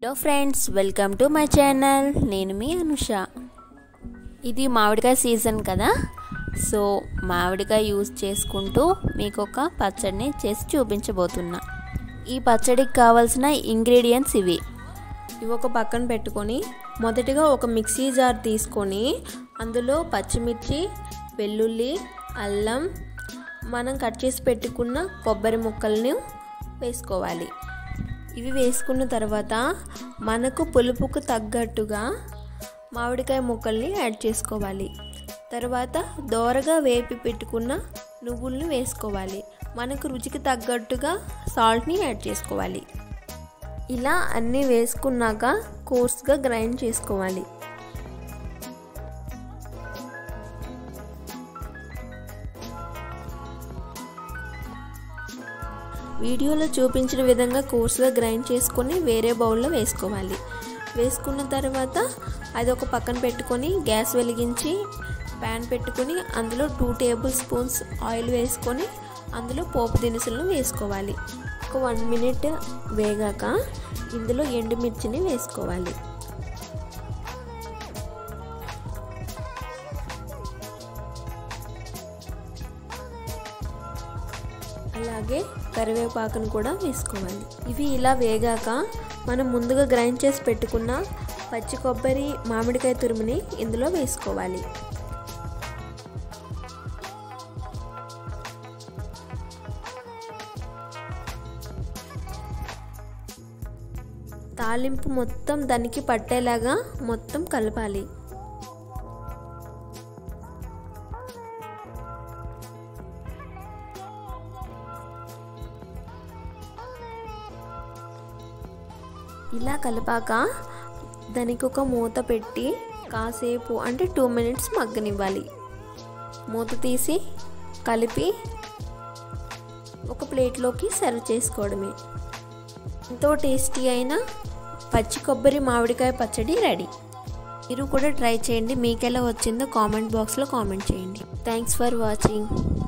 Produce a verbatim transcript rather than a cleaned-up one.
Hello friends, welcome to my channel. నేను మీ అనుష. ఇది మామిడికాయ సీజన్ కదా, సో మామిడికాయ యూజ్ చేసుకుంటూ మీకు ఒక పచ్చడిని చేసి చూపించబోతున్నా. ఈ పచ్చడికి కావాల్సిన ఇంగ్రీడియంట్స్ ఇవి. ఇవి ఒక పక్కన పెట్టుకొని మొదటిగా ఒక మిక్సీ జార్ తీసుకొని అందులో పచ్చిమిర్చి, వెల్లుల్లి, అల్లం, మనం కట్ చేసి పెట్టుకున్న కొబ్బరి ముక్కలను వేసుకోవాలి. ఇవి వేసుకున్న తర్వాత మనకు పులుపుకు తగ్గట్టుగా మామిడికాయ ముక్కల్ని యాడ్ చేసుకోవాలి. తర్వాత దోరగా వేపి పెట్టుకున్న నువ్వుల్ని వేసుకోవాలి. మనకు రుచికి తగ్గట్టుగా సాల్ట్ని యాడ్ చేసుకోవాలి. ఇలా అన్నీ వేసుకున్నాక కోర్స్గా గ్రైండ్ చేసుకోవాలి. వీడియోలో చూపించిన విధంగా కోర్సుగా గ్రైండ్ చేసుకొని వేరే బౌల్లో వేసుకోవాలి. వేసుకున్న తర్వాత అది ఒక పక్కన పెట్టుకొని గ్యాస్ వెలిగించి ప్యాన్ పెట్టుకొని అందులో టూ టేబుల్ స్పూన్స్ ఆయిల్ వేసుకొని అందులో పోపు దినుసులను వేసుకోవాలి. ఒక వన్ మినిట్ వేగాక ఇందులో ఎండుమిర్చిని వేసుకోవాలి. అలాగే కరివేపాకును కూడా వేసుకోవాలి. ఇవి ఇలా వేగాక మనం ముందుగా గ్రైండ్ చేసి పెట్టుకున్న పచ్చి కొబ్బరి, మామిడికాయ తురుముని ఇందులో వేసుకోవాలి. తాలింపు మొత్తం దానికి పట్టేలాగా మొత్తం కలపాలి. ఇలా కలిపాక దానికి ఒక మూత పెట్టి కాసేపు అంటే టూ మినిట్స్ మగ్గనివ్వాలి. మూత తీసి కలిపి ఒక ప్లేట్లోకి సర్వ్ చేసుకోవడమే. ఎంతో టేస్టీ అయిన పచ్చి కొబ్బరి మామిడికాయ పచ్చడి రెడీ. మీరు కూడా ట్రై చేయండి. మీకు ఎలా వచ్చిందో కామెంట్ బాక్స్లో కామెంట్ చేయండి. Thanks for watching.